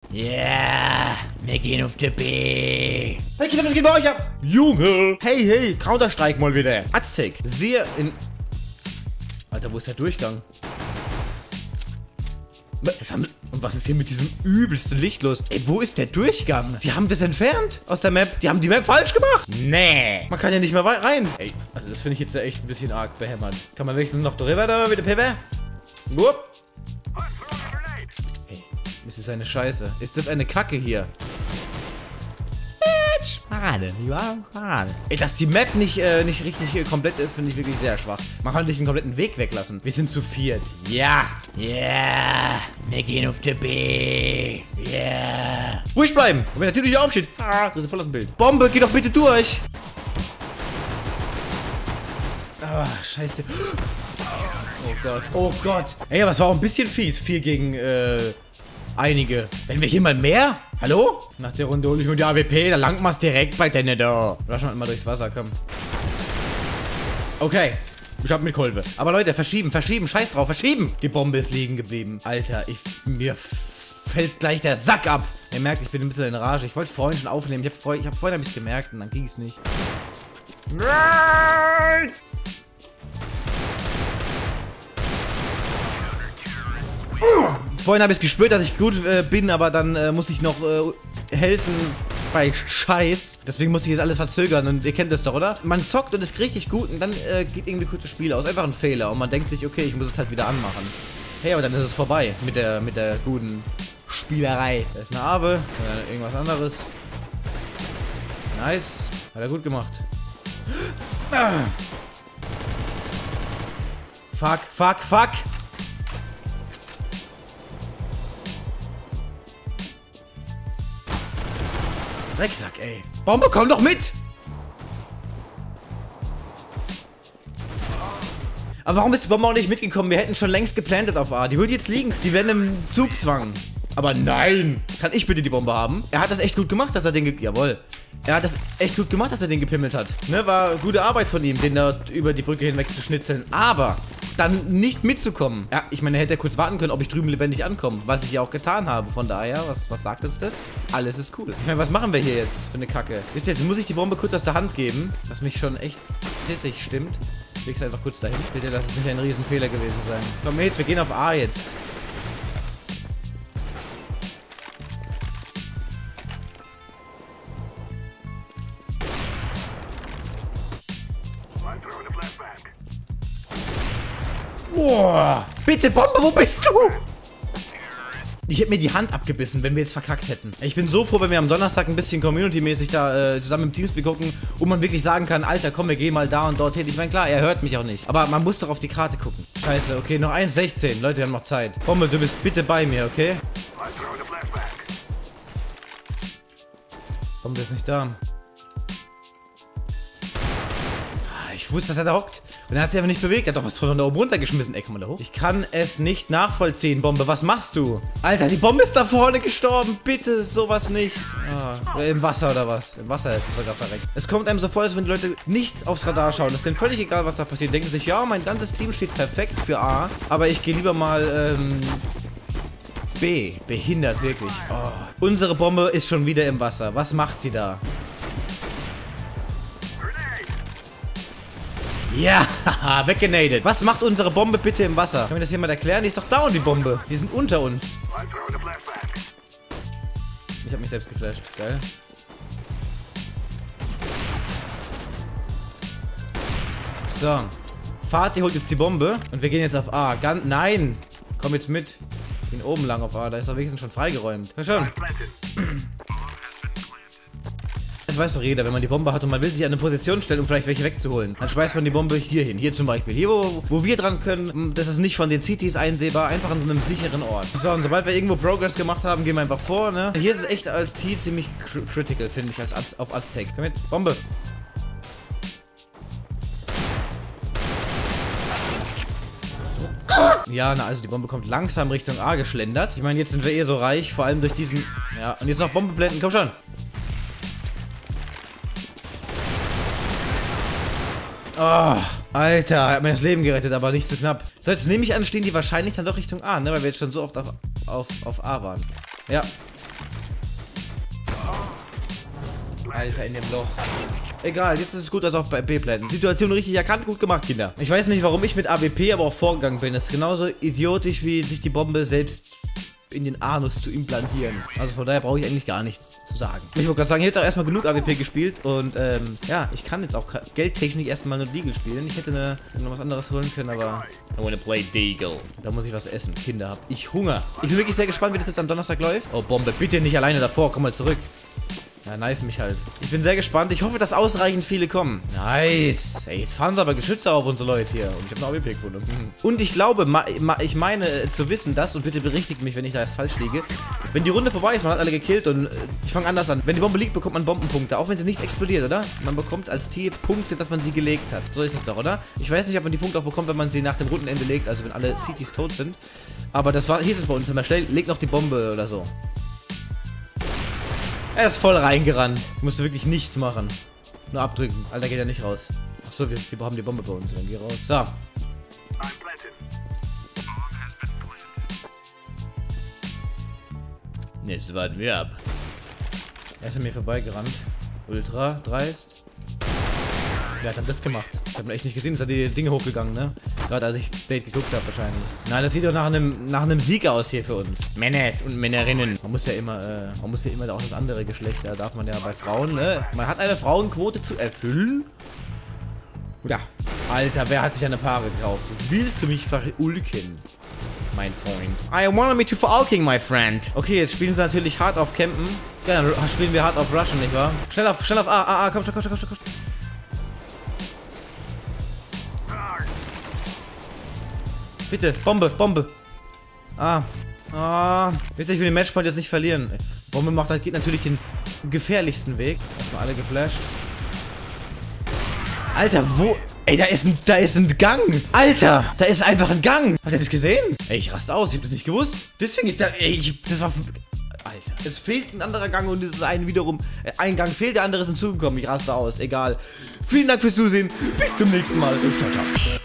Yeah, wir gehen auf die B. Hey Kinder, was geht bei euch ab? Junge! Hey, Counter-Strike mal wieder. Aztec, sehr in... Alter, wo ist der Durchgang? Was ist hier mit diesem übelsten Licht los? Ey, wo ist der Durchgang? Die haben das entfernt aus der Map. Die haben die Map falsch gemacht. Nee. Man kann ja nicht mehr rein. Ey, also das finde ich jetzt ja echt ein bisschen arg behämmert. Kann man wenigstens noch drüber da mit der Pepper? Wupp. Ey, ist das eine Scheiße? Ist das eine Kacke hier? Schade, ja, schade. Ey, dass die Map nicht richtig komplett ist, finde ich wirklich sehr schwach. Man kann nicht den kompletten Weg weglassen. Wir sind zu viert. Ja. Yeah, wir gehen auf die B. Yeah. Ruhig bleiben. Und wenn der Typ nicht aufsteht. Das ist voll aus dem Bild. Bombe, geh doch bitte durch. Ah, scheiße. Oh Gott. Oh Gott. Ey, aber es war auch ein bisschen fies. 4 gegen, einige. Wenn wir hier mal mehr? Hallo? Nach der Runde hole ich mir die AWP, da langt man es direkt bei denen da. Rush mal durchs Wasser, komm. Okay. Ich hab mit Kolbe. Aber Leute, verschieben, scheiß drauf, verschieben. Die Bombe ist liegen geblieben. Alter, mir fällt gleich der Sack ab. Ihr merkt, ich bin ein bisschen in Rage. Ich wollte vorhin schon aufnehmen. Ich hab vorhin ein bisschen gemerkt und dann ging es nicht. Nein! Vorhin habe ich gespürt, dass ich gut bin, aber dann musste ich noch helfen bei Scheiß. Deswegen musste ich jetzt alles verzögern und ihr kennt das doch, oder? Man zockt und ist richtig gut und dann geht irgendwie kurz das Spiel aus. Einfach ein Fehler und man denkt sich, okay, ich muss es halt wieder anmachen. Hey, aber dann ist es vorbei mit der guten Spielerei. Da ist eine Abe, irgendwas anderes. Nice. Hat er gut gemacht. Fuck. Drecksack, ey. Bombe, komm doch mit! Aber warum ist die Bombe auch nicht mitgekommen? Wir hätten schon längst geplantet auf A. Die würde jetzt liegen. Die werden im Zugzwang. Aber nein! Kann ich bitte die Bombe haben? Er hat das echt gut gemacht, dass er den jawohl. Er hat das echt gut gemacht, dass er den gepimmelt hat. Ne, war gute Arbeit von ihm, den da über die Brücke hinweg zu schnitzeln. Aber dann nicht mitzukommen. Ja, ich meine, er hätte ja kurz warten können, ob ich drüben lebendig ankomme. Was ich ja auch getan habe. Von daher, was sagt uns das? Alles ist cool. Ich meine, was machen wir hier jetzt für eine Kacke? Wisst ihr, jetzt muss ich die Bombe kurz aus der Hand geben. Was mich schon echt pissig stimmt. Ich leg's einfach kurz dahin. Bitte, lass es nicht ein Riesenfehler gewesen sein. Komm mit, wir gehen auf A jetzt. Boah, bitte Bombe, wo bist du? Ich hätte mir die Hand abgebissen, wenn wir jetzt verkackt hätten. Ich bin so froh, wenn wir am Donnerstag ein bisschen Community-mäßig da zusammen im Teamspeak gucken und man wirklich sagen kann, Alter, komm, wir gehen mal da und dort hin. Ich meine, klar, er hört mich auch nicht. Aber man muss doch auf die Karte gucken. Scheiße, okay, noch 1,16. Leute, wir haben noch Zeit. Bombe, du bist bitte bei mir, okay? Bombe ist nicht da. Ich wusste, dass er da hockt. Und er hat sich einfach nicht bewegt. Er hat doch was von da oben runtergeschmissen. Ey, komm mal da hoch. Ich kann es nicht nachvollziehen, Bombe. Was machst du? Alter, die Bombe ist da vorne gestorben. Bitte, sowas nicht. Ah, im Wasser oder was? Im Wasser ist es sogar verreckt. Es kommt einem so vor, als wenn die Leute nicht aufs Radar schauen. Es ist denen völlig egal, was da passiert. Denken sich, ja, mein ganzes Team steht perfekt für A. Aber ich gehe lieber mal, B. Behindert, wirklich. Oh. Unsere Bombe ist schon wieder im Wasser. Was macht sie da? Ja, weggenadet. Was macht unsere Bombe bitte im Wasser? Kann mir das jemand erklären? Die ist doch down, die Bombe. Die sind unter uns. Ich hab mich selbst geflasht. Geil. So. Fatih holt jetzt die Bombe. Und wir gehen jetzt auf A. Nein. Komm jetzt mit. Ich bin oben lang auf A. Da ist er wenigstens schon freigeräumt. Komm schon. Das weiß doch jeder, wenn man die Bombe hat und man will sich an eine Position stellen, um vielleicht welche wegzuholen. Dann schmeißt man die Bombe hier hin. Hier zum Beispiel. Hier, wo wir dran können, das ist nicht von den CTs einsehbar, einfach an so einem sicheren Ort. So, und sobald wir irgendwo Progress gemacht haben, gehen wir einfach vor, ne? Hier ist es echt als T ziemlich critical, finde ich, auf Aztec. Komm mit. Bombe. Ja, na, also die Bombe kommt langsam Richtung A geschlendert. Ich meine, jetzt sind wir eh so reich, vor allem durch diesen... Ja, und jetzt noch Bombe blenden, komm schon. Oh, Alter, er hat mir das Leben gerettet, aber nicht so knapp. So, jetzt nehme ich an, stehen die wahrscheinlich dann doch Richtung A, ne? Weil wir jetzt schon so oft auf A waren. Ja. Alter, in dem Loch. Egal, jetzt ist es gut, dass auf bei B-Plänen. Situation richtig erkannt, gut gemacht, Kinder. Ich weiß nicht, warum ich mit AWP aber auch vorgegangen bin. Das ist genauso idiotisch, wie sich die Bombe selbst in den Anus zu implantieren. Also von daher brauche ich eigentlich gar nichts zu sagen. Ich wollte gerade sagen, ich hätte auch erstmal genug AWP gespielt und ja, ich kann jetzt auch geldtechnisch erstmal nur Deagle spielen. Ich hätte noch was anderes holen können, aber I wanna play Deagle. Da muss ich was essen. Kinder, hab ich Hunger. Ich bin wirklich sehr gespannt, wie das jetzt am Donnerstag läuft. Oh, Bombe, bitte nicht alleine davor, komm mal zurück. Ja, knife mich halt. Ich bin sehr gespannt. Ich hoffe, dass ausreichend viele kommen. Nice. Ey, jetzt fahren sie aber Geschütze auf unsere Leute hier. Und ich habe eine AWP gefunden. Und ich glaube, ich meine zu wissen, dass, und bitte berichtigt mich, wenn ich da jetzt falsch liege, wenn die Runde vorbei ist, man hat alle gekillt und ich fange anders an. Wenn die Bombe liegt, bekommt man Bombenpunkte. Auch wenn sie nicht explodiert, oder? Man bekommt als Team Punkte, dass man sie gelegt hat. So ist es doch, oder? Ich weiß nicht, ob man die Punkte auch bekommt, wenn man sie nach dem Rundenende legt, also wenn alle Cities tot sind. Aber das hieß es bei uns immer schnell, leg noch die Bombe oder so. Er ist voll reingerannt. Ich musste wirklich nichts machen. Nur abdrücken. Alter, geht ja nicht raus. Achso, wir haben die Bombe bei uns. Dann geh raus. So. Jetzt warten wir ab. Er ist an mir vorbeigerannt. Ultra dreist. Wer hat dann das gemacht? Ich hab ihn echt nicht gesehen, ist da die Dinge hochgegangen, ne? Gerade als ich Blade geguckt habe wahrscheinlich. Nein, das sieht doch nach einem Sieg aus hier für uns. Männer und Männerinnen. Man muss ja immer auch das andere Geschlecht, da darf man ja bei Frauen, ne? Man hat eine Frauenquote zu erfüllen. Ja. Alter, wer hat sich eine Paare gekauft? Willst du mich verulken? Mein Freund. I want me to verulking, my friend. Okay, jetzt spielen sie natürlich hart auf Campen. Ja, dann spielen wir hart auf Rushen, nicht wahr? Schnell auf A, komm schon. Bitte, Bombe. Wisst ihr, ich will den Matchpoint jetzt nicht verlieren. Bombe geht natürlich den gefährlichsten Weg. Erstmal alle geflasht. Alter, wo? Ey, da ist ein Gang. Alter, da ist einfach ein Gang. Hat er das gesehen? Ey, ich raste aus. Ich hab das nicht gewusst. Deswegen ist der. Das war. Alter. Es fehlt ein anderer Gang und es ist ein Gang fehlt, der andere ist hinzugekommen. Ich raste aus. Egal. Vielen Dank fürs Zusehen. Bis zum nächsten Mal. Ciao, ciao.